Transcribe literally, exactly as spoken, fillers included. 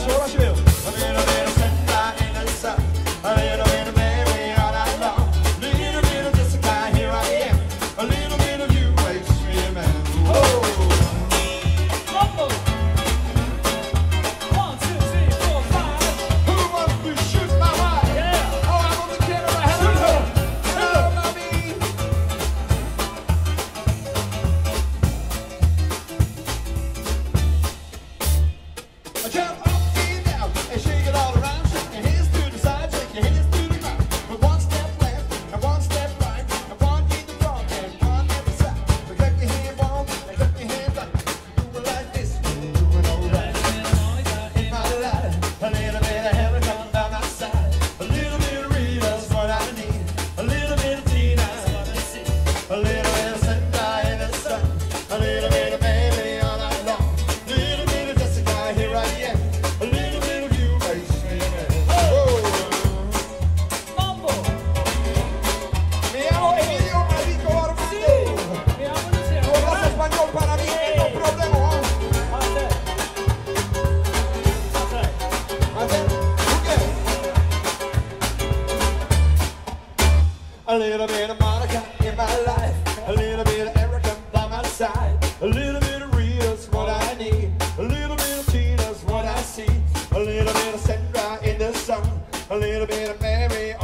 A little bit of Monica in my life, a little bit of Erica by my side, a little bit of Rita's what I need, a little bit of Tina's what I see, a little bit of Sandra in the sun, a little bit of Mary